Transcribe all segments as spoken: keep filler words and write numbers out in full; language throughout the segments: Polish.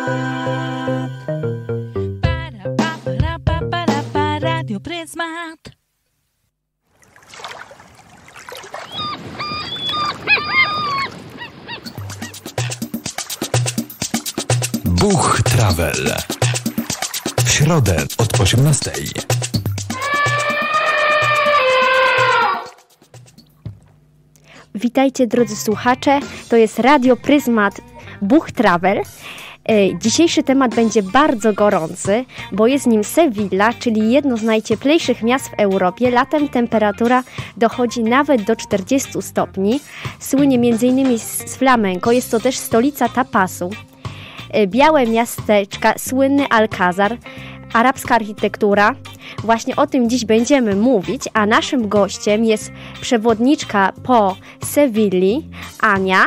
Radio Pryzmat. Buch Travel. W środę od osiemnastej. Witajcie drodzy słuchacze, to jest Radio Pryzmat Buch Travel. Dzisiejszy temat będzie bardzo gorący, bo jest nim Sewilla, czyli jedno z najcieplejszych miast w Europie. Latem temperatura dochodzi nawet do czterdziestu stopni. Słynie między innymi z flamenco, jest to też stolica tapasu. Białe miasteczka, słynny Alcázar, arabska architektura. Właśnie o tym dziś będziemy mówić, a naszym gościem jest przewodniczka po Sewilli, Ania.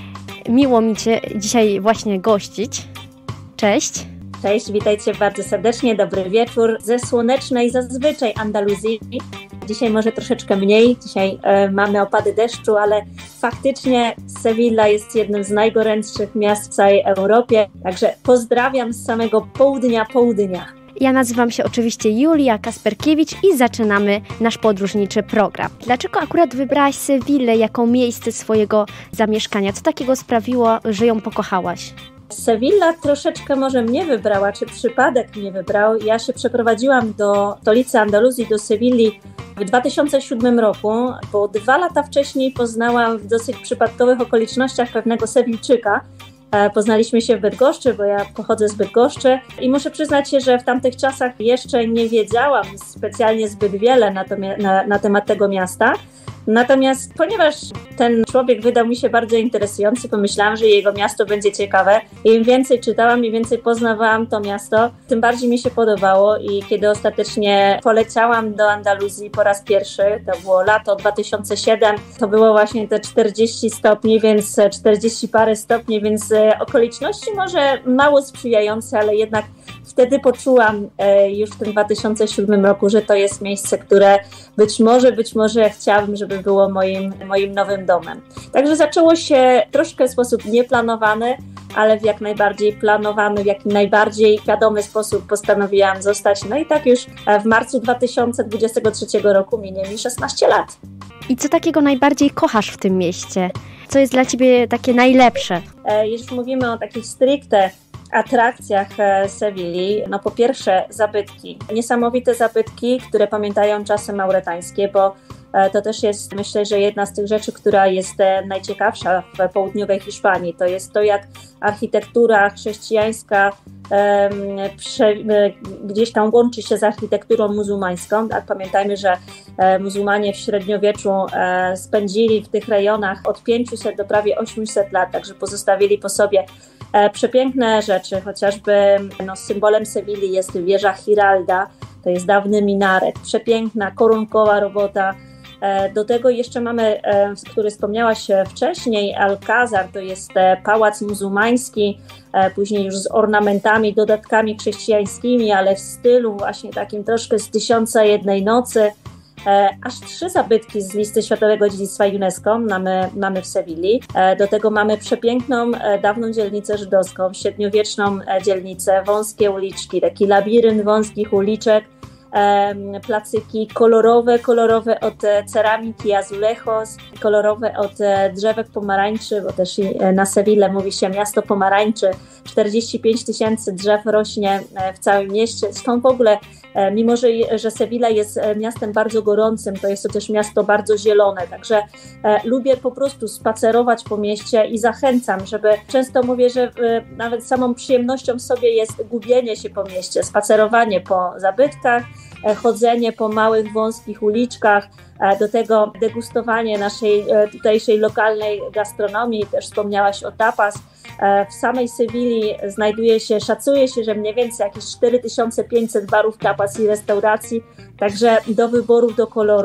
Miło mi Cię dzisiaj właśnie gościć. Cześć. Cześć, witajcie bardzo serdecznie, dobry wieczór ze słonecznej zazwyczaj Andaluzji. Dzisiaj może troszeczkę mniej, dzisiaj e, mamy opady deszczu, ale faktycznie Sewilla jest jednym z najgorętszych miast w całej Europie, także pozdrawiam z samego południa południa. Ja nazywam się oczywiście Julia Kasperkiewicz i zaczynamy nasz podróżniczy program. Dlaczego akurat wybrałaś Sewillę jako miejsce swojego zamieszkania? Co takiego sprawiło, że ją pokochałaś? Sewilla troszeczkę może mnie wybrała, czy przypadek mnie wybrał. Ja się przeprowadziłam do stolicy Andaluzji, do Sewilli w dwa tysiące siódmym roku, bo dwa lata wcześniej poznałam w dosyć przypadkowych okolicznościach pewnego Sewilczyka. Poznaliśmy się w Bydgoszczy, bo ja pochodzę z Bydgoszczy i muszę przyznać się, że w tamtych czasach jeszcze nie wiedziałam specjalnie zbyt wiele na, to, na, na temat tego miasta. Natomiast ponieważ ten człowiek wydał mi się bardzo interesujący, pomyślałam, że jego miasto będzie ciekawe. Im więcej czytałam, im więcej poznawałam to miasto, tym bardziej mi się podobało i kiedy ostatecznie poleciałam do Andaluzji po raz pierwszy, to było lato dwa tysiące siódme, to było właśnie te czterdzieści stopni, więc czterdzieści parę stopni, więc okoliczności może mało sprzyjające, ale jednak wtedy poczułam już w tym dwa tysiące siódmym roku, że to jest miejsce, które być może, być może chciałabym, żeby było moim, moim nowym domem. Także zaczęło się troszkę w sposób nieplanowany, ale w jak najbardziej planowany, w jak najbardziej świadomy sposób postanowiłam zostać. No i tak już w marcu dwa tysiące dwudziestego trzeciego roku minie mi szesnaście lat. I co takiego najbardziej kochasz w tym mieście? Co jest dla Ciebie takie najlepsze? E, jeśli mówimy o takich stricte atrakcjach Sewilli, no po pierwsze zabytki, niesamowite zabytki, które pamiętają czasy mauretańskie, bo to też jest, myślę, że jedna z tych rzeczy, która jest najciekawsza w południowej Hiszpanii, to jest to, jak architektura chrześcijańska um, prze, gdzieś tam łączy się z architekturą muzułmańską. Tak, pamiętajmy, że e, muzułmanie w średniowieczu e, spędzili w tych rejonach od pięciuset do prawie osiemset lat, także pozostawili po sobie e, przepiękne rzeczy, chociażby no, symbolem Sewilli jest wieża Giralda, to jest dawny minaret, przepiękna, korunkowa robota. Do tego jeszcze mamy, który wspomniałaś wcześniej, Alcázar, to jest pałac muzułmański, później już z ornamentami, dodatkami chrześcijańskimi, ale w stylu właśnie takim troszkę z Tysiąca jednej nocy. Aż trzy zabytki z listy Światowego Dziedzictwa UNESCO mamy, mamy w Sewilli. Do tego mamy przepiękną, dawną dzielnicę żydowską, średniowieczną dzielnicę, wąskie uliczki, taki labirynt wąskich uliczek, placyki kolorowe, kolorowe od ceramiki azulejos, kolorowe od drzewek pomarańczy, bo też na Sewillę mówi się miasto pomarańczy. czterdzieści pięć tysięcy drzew rośnie w całym mieście. Stąd w ogóle, mimo że, że Sewilla jest miastem bardzo gorącym, to jest to też miasto bardzo zielone, także lubię po prostu spacerować po mieście i zachęcam, żeby, często mówię, że nawet samą przyjemnością sobie jest gubienie się po mieście, spacerowanie po zabytkach, chodzenie po małych, wąskich uliczkach, do tego degustowanie naszej tutejszej lokalnej gastronomii. Też wspomniałaś o tapas. W samej Sewilli znajduje się, szacuje się, że mniej więcej jakieś cztery tysiące pięćset barów tapas i restauracji, także do wyborów, do koloru.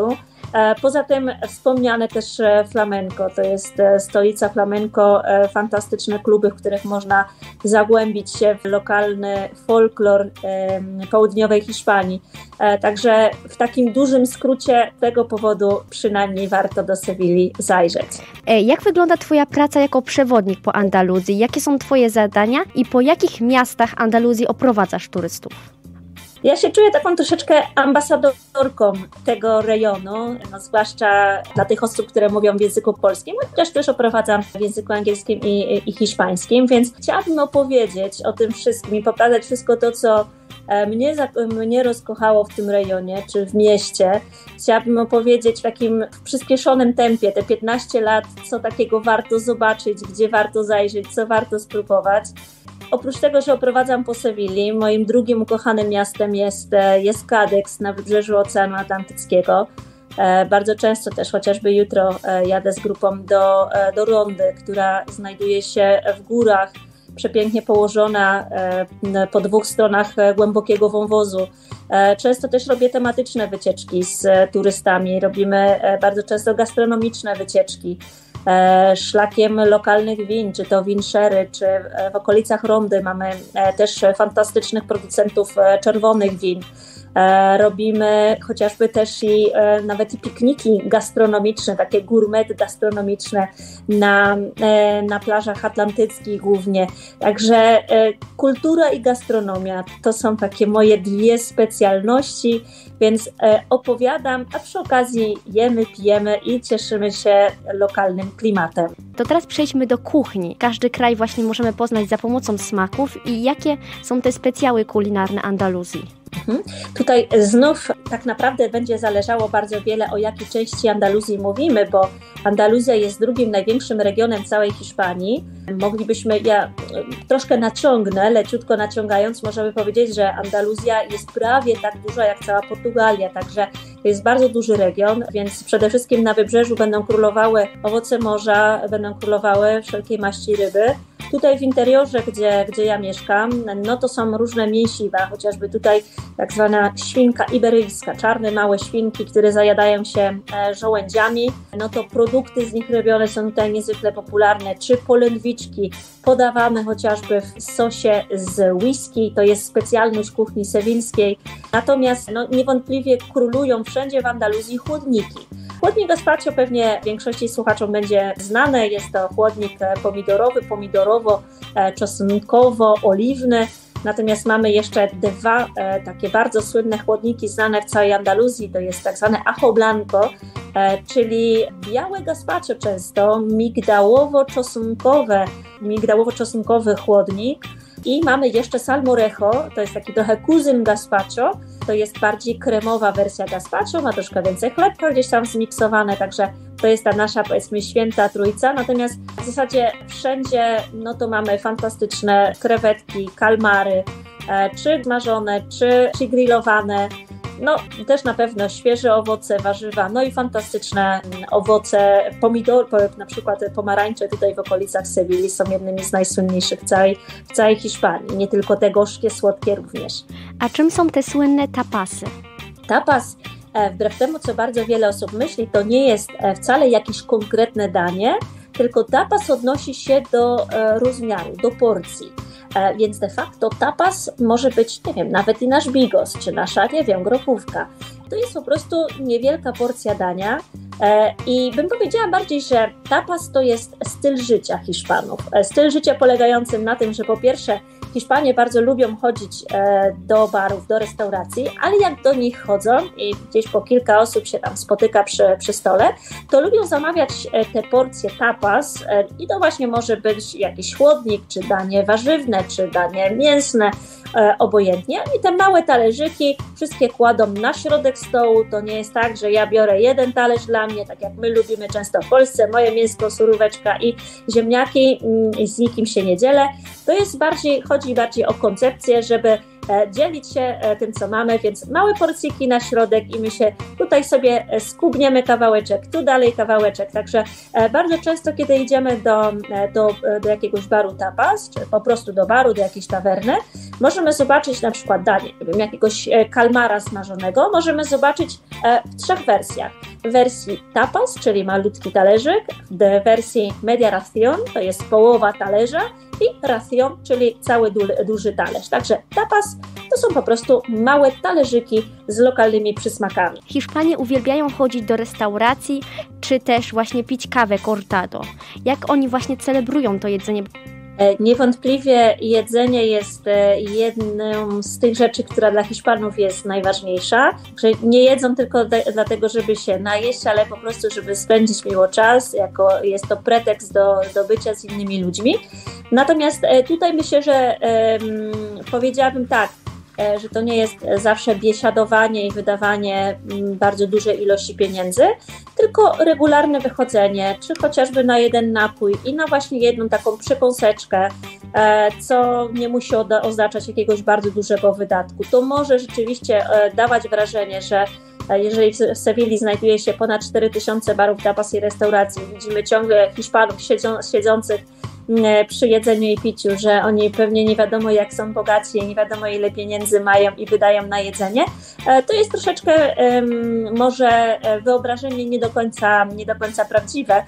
Poza tym wspomniane też flamenco, to jest stolica flamenco, fantastyczne kluby, w których można zagłębić się w lokalny folklor południowej Hiszpanii. Także w takim dużym skrócie tego powodu przynajmniej warto do Sewilli zajrzeć. Jak wygląda Twoja praca jako przewodnik po Andaluzji? Jakie są Twoje zadania i po jakich miastach Andaluzji oprowadzasz turystów? Ja się czuję taką troszeczkę ambasadorką tego rejonu, no zwłaszcza dla tych osób, które mówią w języku polskim, chociaż też oprowadzam w języku angielskim i, i hiszpańskim, więc chciałabym opowiedzieć o tym wszystkim i pokazać wszystko to, co mnie, mnie rozkochało w tym rejonie, czy w mieście. Chciałabym opowiedzieć w takim w przyspieszonym tempie, te piętnaście lat, co takiego warto zobaczyć, gdzie warto zajrzeć, co warto spróbować. Oprócz tego, że oprowadzam po Sewilli, moim drugim ukochanym miastem jest, jest Cadix na wybrzeżu Oceanu Atlantyckiego. Bardzo często też, chociażby jutro, jadę z grupą do, do Rondy, która znajduje się w górach, przepięknie położona po dwóch stronach głębokiego wąwozu. Często też robię tematyczne wycieczki z turystami, robimy bardzo często gastronomiczne wycieczki szlakiem lokalnych win, czy to win sherry, czy w okolicach Rondy mamy też fantastycznych producentów czerwonych win. Robimy chociażby też i nawet i pikniki gastronomiczne, takie gourmet gastronomiczne na, na plażach atlantyckich głównie. Także kultura i gastronomia to są takie moje dwie specjalności, więc opowiadam, a przy okazji jemy, pijemy i cieszymy się lokalnym klimatem. To teraz przejdźmy do kuchni. Każdy kraj właśnie możemy poznać za pomocą smaków i jakie są te specjały kulinarne Andaluzji? Mhm. Tutaj znów tak naprawdę będzie zależało bardzo wiele, o jakiej części Andaluzji mówimy, bo Andaluzja jest drugim największym regionem całej Hiszpanii. Moglibyśmy, ja troszkę naciągnę, leciutko naciągając, możemy powiedzieć, że Andaluzja jest prawie tak duża jak cała Portugalia, także to jest bardzo duży region, więc przede wszystkim na wybrzeżu będą królowały owoce morza, będą królowały wszelkiej maści ryby. Tutaj w interiorze, gdzie, gdzie ja mieszkam, no to są różne mięsiwa, chociażby tutaj tak zwana świnka iberyjska, czarne małe świnki, które zajadają się żołędziami, no to produkty z nich robione są tutaj niezwykle popularne, czy polędwiczki podawane chociażby w sosie z whisky, to jest specjalność kuchni sewilskiej, natomiast no, niewątpliwie królują wszędzie w Andaluzji chłodniki. Chłodnik gazpacho pewnie większości słuchaczom będzie znane, jest to chłodnik pomidorowy, pomidorowo-czosnkowo-oliwny, natomiast mamy jeszcze dwa e, takie bardzo słynne chłodniki znane w całej Andaluzji, to jest tak zwane ajo blanco, e, czyli białe gazpacho często, migdałowo-czosnkowe, migdałowo-czosnkowy chłodnik. I mamy jeszcze salmorejo, to jest taki trochę kuzyn gazpacho, to jest bardziej kremowa wersja gazpacho, ma troszkę więcej chlebka gdzieś tam zmiksowane, także to jest ta nasza, powiedzmy, święta trójca, natomiast w zasadzie wszędzie no to mamy fantastyczne krewetki, kalmary, e, czy smażone, czy, czy grillowane. No też na pewno świeże owoce, warzywa, no i fantastyczne owoce, pomidor, na przykład pomarańcze tutaj w okolicach Sewilli są jednymi z najsłynniejszych w całej, w całej Hiszpanii, nie tylko te gorzkie, słodkie również. A czym są te słynne tapasy? Tapas, wbrew temu, co bardzo wiele osób myśli, to nie jest wcale jakieś konkretne danie, tylko tapas odnosi się do rozmiaru, do porcji. Więc de facto tapas może być, nie wiem, nawet i nasz bigos, czy nasza, nie wiem, grochówka. To jest po prostu niewielka porcja dania i bym powiedziała bardziej, że tapas to jest styl życia Hiszpanów. Styl życia polegający na tym, że po pierwsze Hiszpanie bardzo lubią chodzić do barów, do restauracji, ale jak do nich chodzą i gdzieś po kilka osób się tam spotyka przy, przy stole, to lubią zamawiać te porcje tapas i to właśnie może być jakiś chłodnik, czy danie warzywne, czy danie mięsne, obojętnie. I te małe talerzyki wszystkie kładą na środek stołu. To nie jest tak, że ja biorę jeden talerz dla mnie, tak jak my lubimy często w Polsce, moje mięsko, suróweczka i ziemniaki i z nikim się nie dzielę. To jest bardziej, chodzi bardziej o koncepcję, żeby dzielić się tym, co mamy, więc małe porcyjki na środek i my się tutaj sobie skubniemy kawałeczek, tu dalej kawałeczek, także bardzo często, kiedy idziemy do, do, do jakiegoś baru tapas, czy po prostu do baru, do jakiejś tawerny, możemy zobaczyć na przykład danie, nie wiem, jakiegoś kalmara smażonego, możemy zobaczyć w trzech wersjach. W wersji tapas, czyli malutki talerzyk, w wersji media ration, to jest połowa talerza, i ration, czyli cały du- duży talerz. Także tapas to są po prostu małe talerzyki z lokalnymi przysmakami. Hiszpanie uwielbiają chodzić do restauracji, czy też właśnie pić kawę cortado. Jak oni właśnie celebrują to jedzenie? Niewątpliwie jedzenie jest jedną z tych rzeczy, która dla Hiszpanów jest najważniejsza. Że nie jedzą tylko de- dlatego, żeby się najeść, ale po prostu, żeby spędzić miło czas, jako jest to pretekst do, do bycia z innymi ludźmi. Natomiast tutaj myślę, że um, powiedziałabym tak, że to nie jest zawsze biesiadowanie i wydawanie bardzo dużej ilości pieniędzy, tylko regularne wychodzenie, czy chociażby na jeden napój i na właśnie jedną taką przekąseczkę, co nie musi oznaczać jakiegoś bardzo dużego wydatku. To może rzeczywiście dawać wrażenie, że jeżeli w Sewilli znajduje się ponad cztery tysiące barów tapas i restauracji, widzimy ciągle Hiszpanów siedzą, siedzących przy jedzeniu i piciu, że oni pewnie nie wiadomo jak są bogaci, nie wiadomo ile pieniędzy mają i wydają na jedzenie. To jest troszeczkę um, może wyobrażenie nie do końca, nie do końca prawdziwe.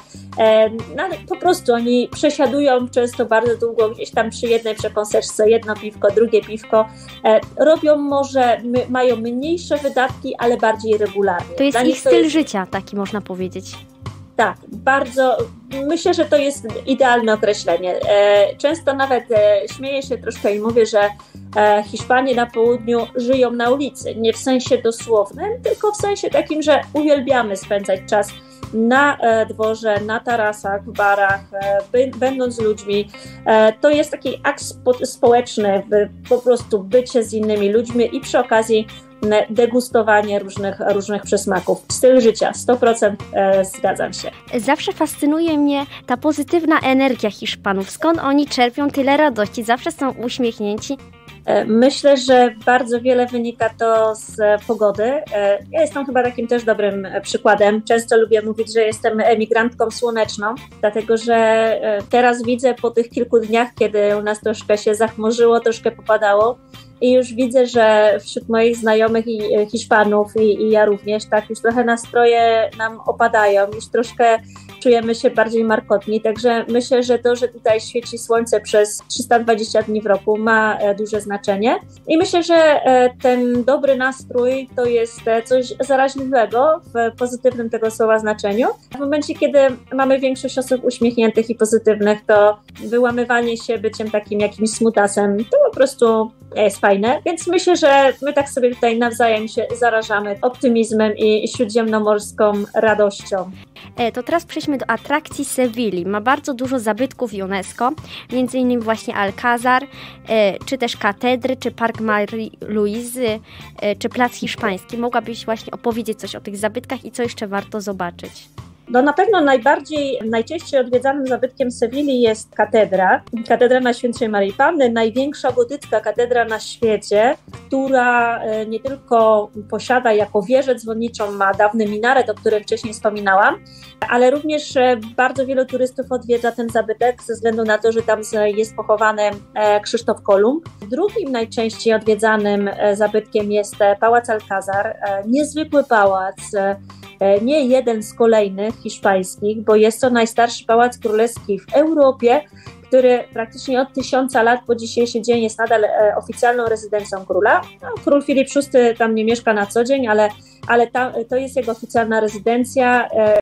No, ale po prostu oni przesiadują często bardzo długo gdzieś tam przy jednej przekąseczce, jedno piwko, drugie piwko. Robią może, my, mają mniejsze wydatki, ale bardziej regularnie. To jest ich styl jest... życia, taki można powiedzieć. Tak, bardzo, myślę, że to jest idealne określenie. Często nawet śmieję się troszkę i mówię, że Hiszpanie na południu żyją na ulicy, nie w sensie dosłownym, tylko w sensie takim, że uwielbiamy spędzać czas na dworze, na tarasach, w barach, będąc z ludźmi. To jest taki akt społeczny, po prostu bycie z innymi ludźmi i przy okazji degustowanie różnych, różnych przysmaków. Styl życia, sto procent zgadzam się. Zawsze fascynuje mnie ta pozytywna energia Hiszpanów. Skąd oni czerpią tyle radości? Zawsze są uśmiechnięci. Myślę, że bardzo wiele wynika to z pogody. Ja jestem chyba takim też dobrym przykładem. Często lubię mówić, że jestem emigrantką słoneczną, dlatego że teraz widzę po tych kilku dniach, kiedy u nas troszkę się zachmurzyło, troszkę popadało, i już widzę, że wśród moich znajomych i Hiszpanów i, i ja również, tak, już trochę nastroje nam opadają, już troszkę czujemy się bardziej markotni, także myślę, że to, że tutaj świeci słońce przez trzysta dwadzieścia dni w roku ma duże znaczenie i myślę, że ten dobry nastrój to jest coś zaraźliwego w pozytywnym tego słowa znaczeniu. W momencie, kiedy mamy większość osób uśmiechniętych i pozytywnych, to wyłamywanie się byciem takim jakimś smutasem to po prostu jest fajne, więc myślę, że my tak sobie tutaj nawzajem się zarażamy optymizmem i śródziemnomorską radością. E, to teraz przejdźmy do atrakcji Sewilli. Ma bardzo dużo zabytków UNESCO, między innymi właśnie Alcázar, e, czy też katedry, czy Park Marii Luizy, e, czy Plac Hiszpański. Mogłabyś właśnie opowiedzieć coś o tych zabytkach i co jeszcze warto zobaczyć? No na pewno najbardziej, najczęściej odwiedzanym zabytkiem Sewilli jest katedra. Katedra Najświętszej Maryi Panny, największa gotycka katedra na świecie, która nie tylko posiada jako wieżę dzwonniczą, ma dawny minaret, o którym wcześniej wspominałam, ale również bardzo wielu turystów odwiedza ten zabytek ze względu na to, że tam jest pochowany Krzysztof Kolumb. Drugim najczęściej odwiedzanym zabytkiem jest Pałac Alcázar, niezwykły pałac, nie jeden z kolejnych hiszpańskich, bo jest to najstarszy pałac królewski w Europie, który praktycznie od tysiąca lat po dzisiejszy dzień jest nadal e, oficjalną rezydencją króla. No, król Filip szósty tam nie mieszka na co dzień, ale, ale tam, to jest jego oficjalna rezydencja. E,